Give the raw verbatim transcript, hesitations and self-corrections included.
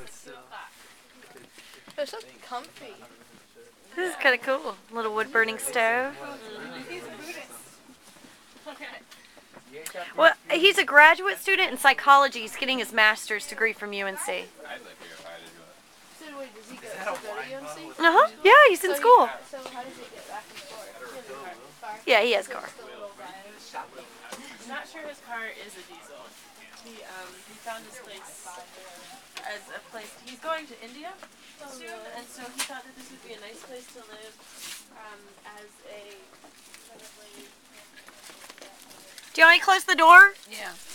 They're so comfy. This is kind of cool. Little wood burning stove. He's a Buddhist. Okay. Well, he's a graduate student in psychology. He's getting his master's degree from U N C. So wait, does he go, still go to U N C? Uh huh. Yeah, he's in so school. He, so how does he get back and forth? Yeah, he has a car. I'm not sure his car is a diesel. He um he found this place as a place. He's going to India soon, and so he thought that this would be a nice place to live um, as a. Do you want me to close the door? Yeah.